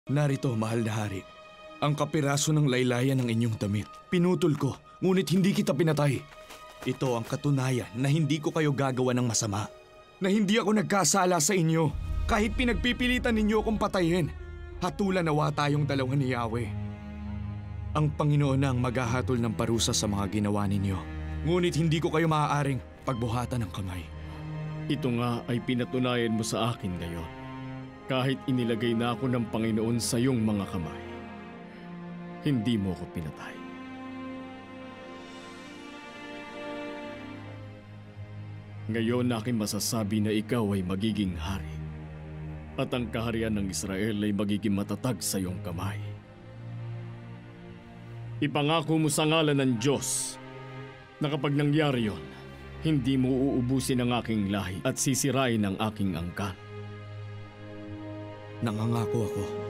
Narito, mahal na hari. Ang kapiraso ng laylayan ng inyong damit. Pinutol ko, ngunit hindi kita pinatay. Ito ang katunayan na hindi ko kayo gagawa ng masama. Na hindi ako nagkasala sa inyo. Kahit pinagpipilitan ninyo akong patayin. Hatulan nawa tayong dalawa ni Yahweh. Ang Panginoon na ang maghahatol ng parusa sa mga ginawa ninyo. Ngunit hindi ko kayo maaaring pagbuhatan ng kamay. Ito nga ay pinatunayan mo sa akin ngayon. Kahit inilagay na ako ng Panginoon sa iyong mga kamay, hindi mo ako pinatay. Ngayon aking masasabi na ikaw ay magiging hari at ang kaharian ng Israel ay magiging matatag sa iyong kamay. Ipangako mo sa ngalan ng Diyos na kapag nangyari yon, hindi mo uubusin ang aking lahi at sisirain ang aking angkan. Nangangako ako.